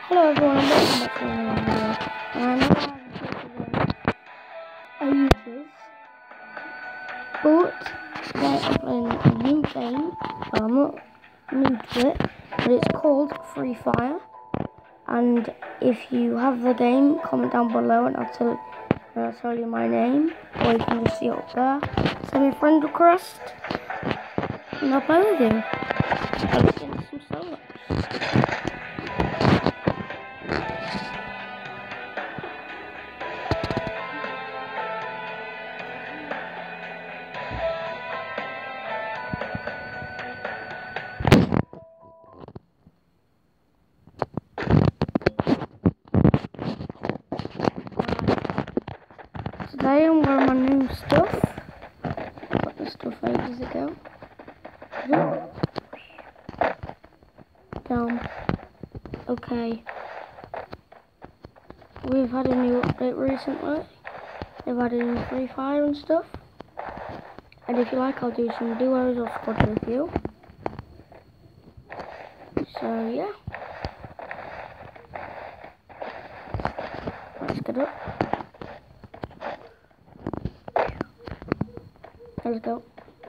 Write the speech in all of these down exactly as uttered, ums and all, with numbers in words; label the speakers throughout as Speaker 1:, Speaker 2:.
Speaker 1: Hello everyone and welcome back to another video. And I know I haven't played today ages, but today I'm playing a new game. Well, I'm not new to it, but it's called Free Fire. And if you have the game, comment down below and I'll tell, I'll tell you my name, or you can just see it up there. Send me a friend request and I'll play with you. Let's get into some solos. Today I'm wearing my new stuff. I got this stuff ages ago. Down. Okay. We've had a new update recently. They've added in Free Fire and stuff. And if you like, I'll do some duos or squad with you. So yeah. Let's get up. Let's go.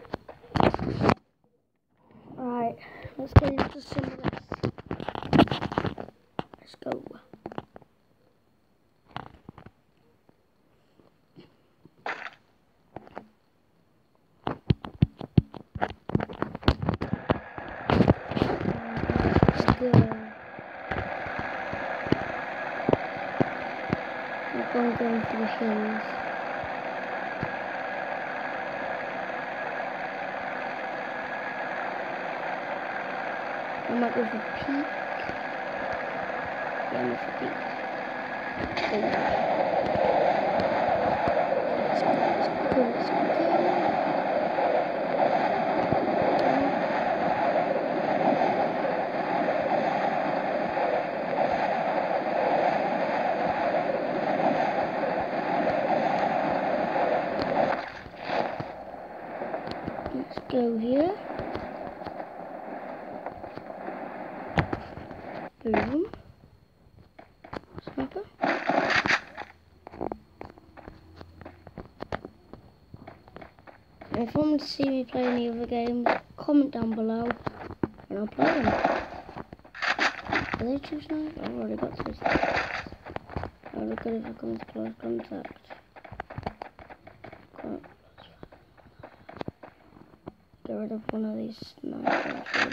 Speaker 1: Alright, let's get into some of this. Let's go. Let's go. I'm going to go for the hills. I might go for peak. Yeah, I'm going for peak. Oh. Let's go, let's go, let's go. Let's go here. Boom. Sniper. And if you want to see me play any other games, comment down below and I'll play them. Are they two snipers? I've already got two snipers. Oh, look at if I come into close contact. Can't get rid of one of these snipers.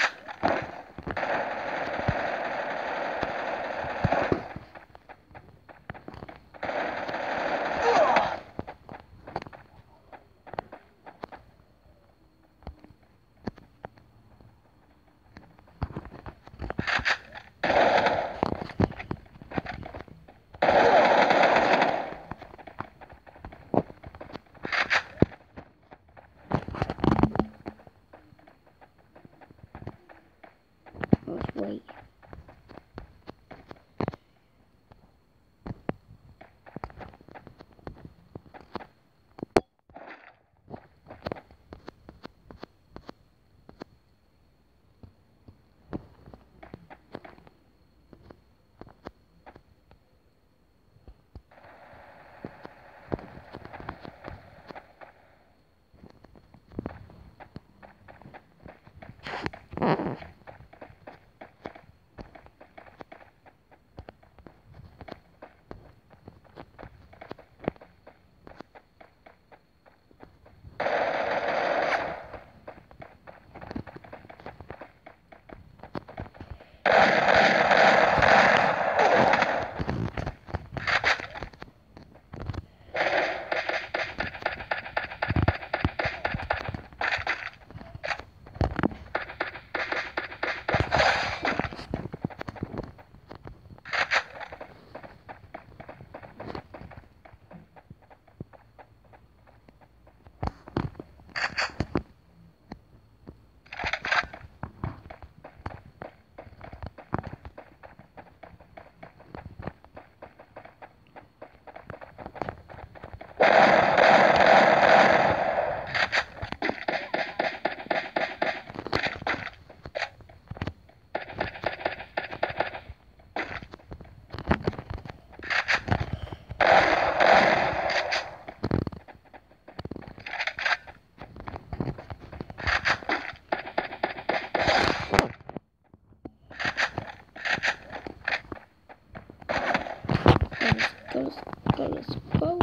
Speaker 1: go, let's go, let's go.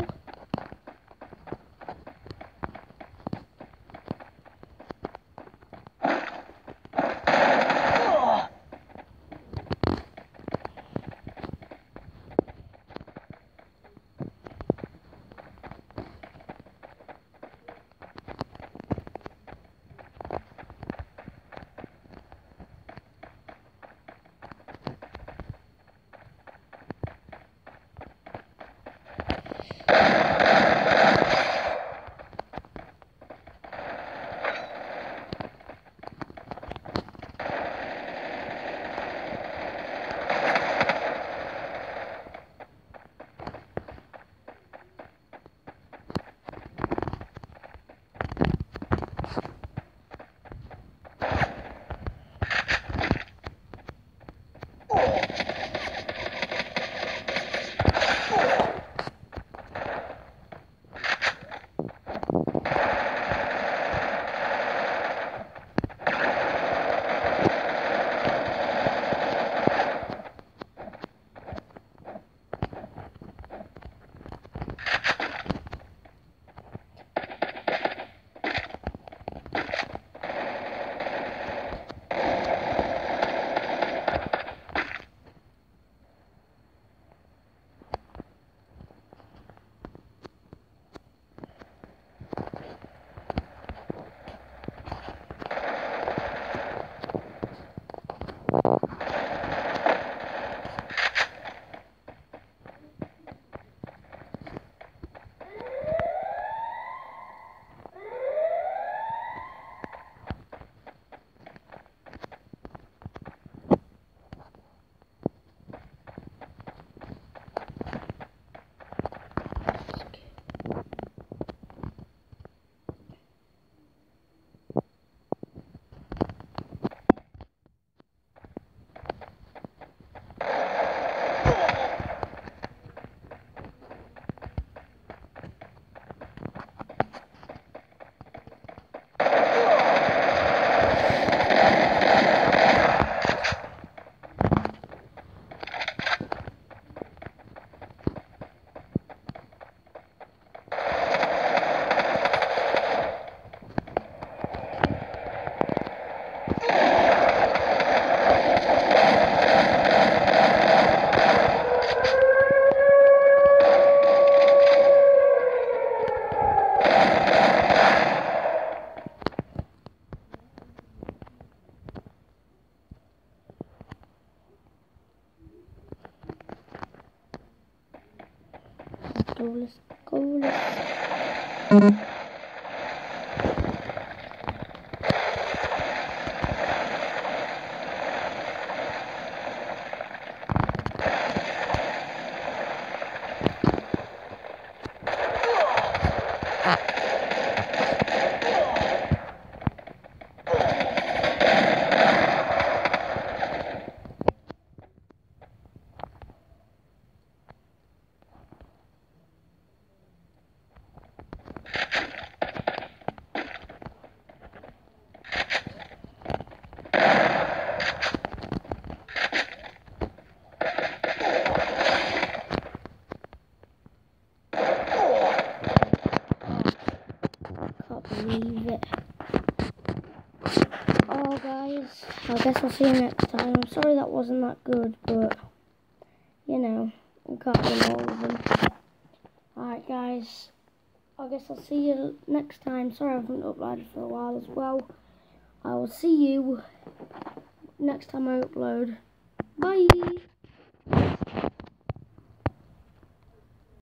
Speaker 1: Go, let's go, let's believe it. Oh guys, I guess I'll see you next time. I'm sorry that wasn't that good, but you know, I can't win all of them. Alright guys, I guess I'll see you next time. Sorry I haven't uploaded for a while as well. I will see you next time I upload. Bye!